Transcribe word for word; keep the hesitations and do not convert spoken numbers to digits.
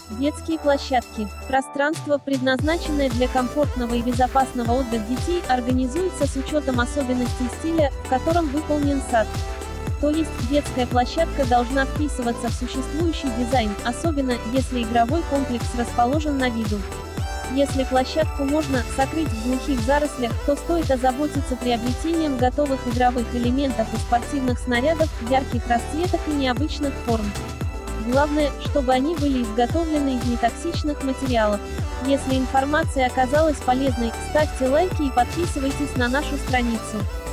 Детские площадки. Пространство, предназначенное для комфортного и безопасного отдыха детей, организуется с учетом особенностей стиля, в котором выполнен сад. То есть, детская площадка должна вписываться в существующий дизайн, особенно, если игровой комплекс расположен на виду. Если площадку можно сокрыть в глухих зарослях, то стоит озаботиться приобретением готовых игровых элементов и спортивных снарядов, ярких расцветок и необычных форм. Главное, чтобы они были изготовлены из нетоксичных материалов. Если информация оказалась полезной, ставьте лайки и подписывайтесь на нашу страницу.